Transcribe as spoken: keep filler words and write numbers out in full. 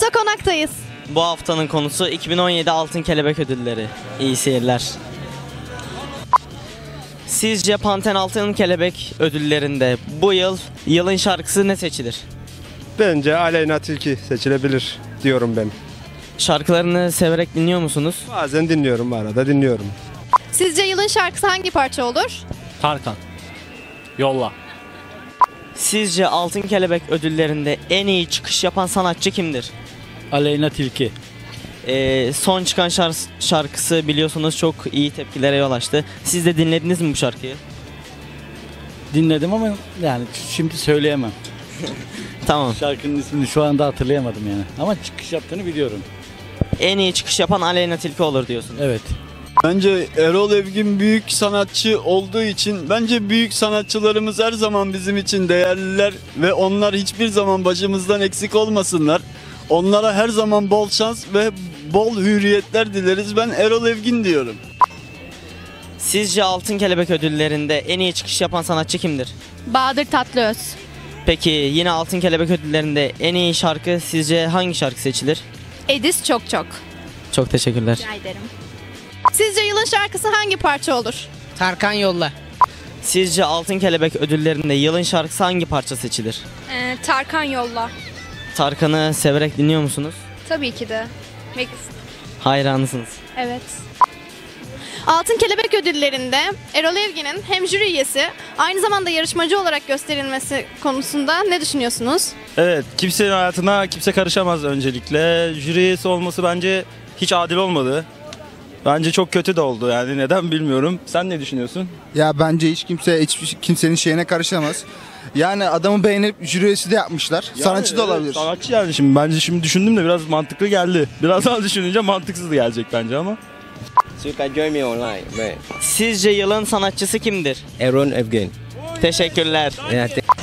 Usta Konak'tayız. Bu haftanın konusu iki bin on yedi Altın Kelebek Ödülleri. İyi seyirler. Sizce Panten Altın Kelebek Ödülleri'nde bu yıl yılın şarkısı ne seçilir? Bence Aleyna Tilki seçilebilir diyorum ben. Şarkılarını severek dinliyor musunuz? Bazen dinliyorum, arada dinliyorum. Sizce yılın şarkısı hangi parça olur? Tarkan. Yolla. Sizce Altın Kelebek Ödülleri'nde en iyi çıkış yapan sanatçı kimdir? Aleyna Tilki. Ee, son çıkan şark- şarkısı biliyorsunuz çok iyi tepkilere yol açtı. Siz de dinlediniz mi bu şarkıyı? Dinledim ama yani şimdi söyleyemem. Tamam. Şarkının ismini şu anda hatırlayamadım yani. Ama çıkış yaptığını biliyorum. En iyi çıkış yapan Aleyna Tilki olur diyorsunuz. Evet. Bence Erol Evgin büyük sanatçı olduğu için bence büyük sanatçılarımız her zaman bizim için değerliler ve onlar hiçbir zaman başımızdan eksik olmasınlar. Onlara her zaman bol şans ve bol hürriyetler dileriz. Ben Erol Evgin diyorum. Sizce Altın Kelebek Ödülleri'nde en iyi çıkış yapan sanatçı kimdir? Bahadır Tatlıöz. Peki yine Altın Kelebek Ödülleri'nde en iyi şarkı sizce hangi şarkı seçilir? Edis Çok Çok. Çok teşekkürler. Rica ederim. Sizce yılın şarkısı hangi parça olur? Tarkan Yolla. Sizce Altın Kelebek Ödülleri'nde yılın şarkısı hangi parça seçilir? Ee, Tarkan Yolla. Tarkan'ı severek dinliyor musunuz? Tabii ki de. Bek- Hayranısınız. evet. Altın Kelebek Ödülleri'nde Erol Evgin'in hem jüri üyesi aynı zamanda yarışmacı olarak gösterilmesi konusunda ne düşünüyorsunuz? Evet, kimsenin hayatına kimse karışamaz öncelikle. Jüri üyesi olması bence hiç adil olmadı. Bence çok kötü de oldu yani neden bilmiyorum. Sen ne düşünüyorsun? Ya bence hiç kimse hiç kimsenin şeyine karışamaz. Yani adamı beğenip jüri üyesi de yapmışlar. Yani sanatçı da evet, olabilir. sanatçı yani şimdi bence şimdi düşündüm de biraz mantıklı geldi. Biraz daha düşününce mantıksız gelecek bence ama. Sizce yılın sanatçısı kimdir? Erol Evgin. Teşekkürler. Yeah,